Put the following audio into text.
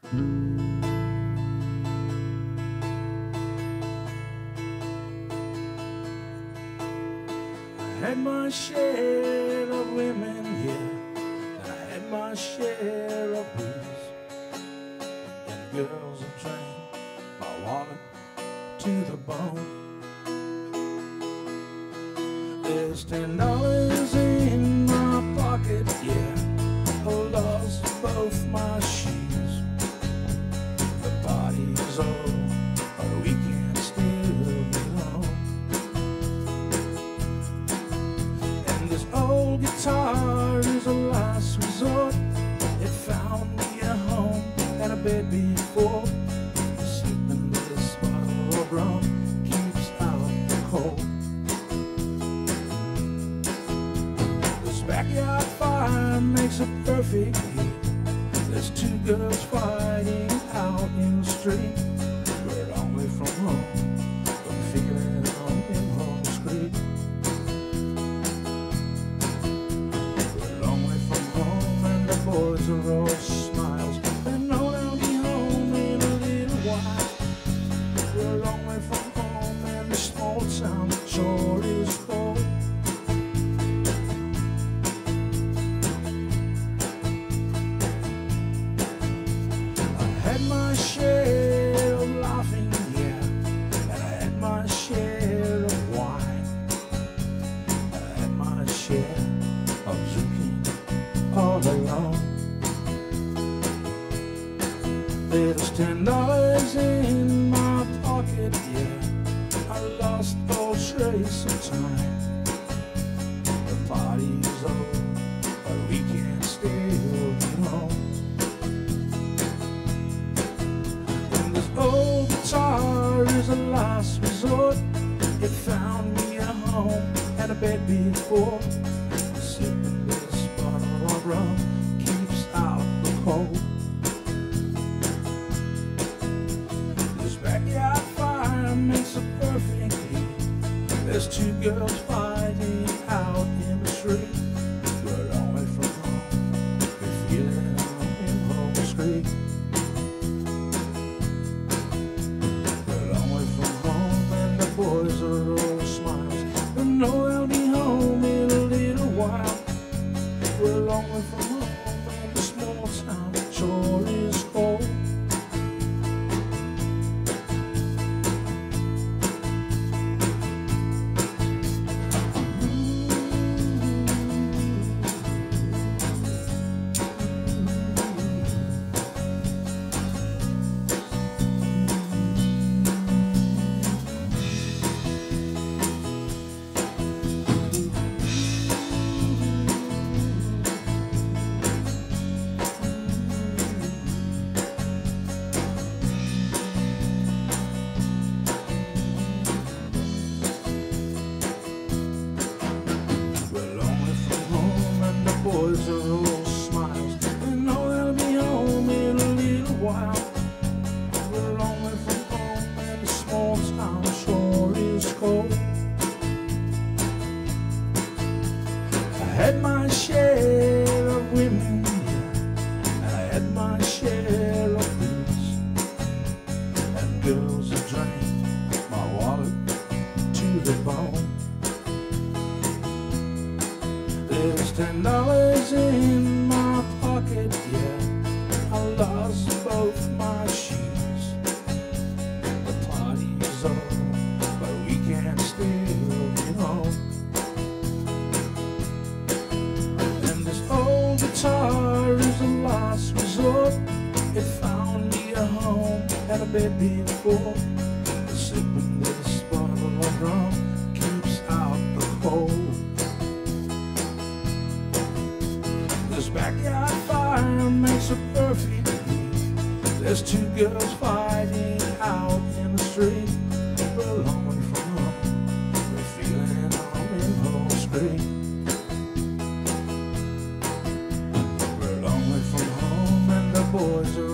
I had my share of women, yeah, and I had my share of booze. And girls that drank my wallet to the bone. There's $10 in my pocket, yeah, I lost both my shoes. The party's over, but we can still get home. This old guitar is a last resort. It found me a home and a bed before. Sipping this bottle of rum keeps out the cold. This backyard fire makes a perfect heat. There's two girls fighting out in the street. We're a long way from home, but feeling on Impulse Street. Boys are all smiles, they know they'll be home in a little while. We're a long way from home and the small town sure is cold. I had my share of laughing, yeah, and I had my share of wine. I had my share of drinking all alone. There's $10 in my pocket, yeah, I lost all trace of time. The party's over, but we can still get home. And this old guitar is a last resort. It found me a home and a bed before. Sipping this bottle of rum keeps out the cold. This backyard fire makes a perfect heat. There's two girls fighting out in the street. We're a long way from home, we're feeling on Impulse Street. We're a long way from home and the boys are all smiles. They know they'll be home in a little while. We're a long way from home and the small town sure is cold. Boys are all smiles, they know they'll be home in a little while. We're a long way from home and the small town sure is cold. I had my share of women, yeah, and I had my share of booze. And girls that drank my wallet to the bone. There's $10 in my pocket, yeah, I lost both my shoes. The party's over, but we can still get home. And this old guitar is a last resort. It found me a home and a bed before. Sipping this bottle of rum keeps out the cold. This backyard fire makes a perfect heat. There's two girls fighting out in the street. We're a long way from home, we're feeling on Impulse Street. We're a long way from home and the boys are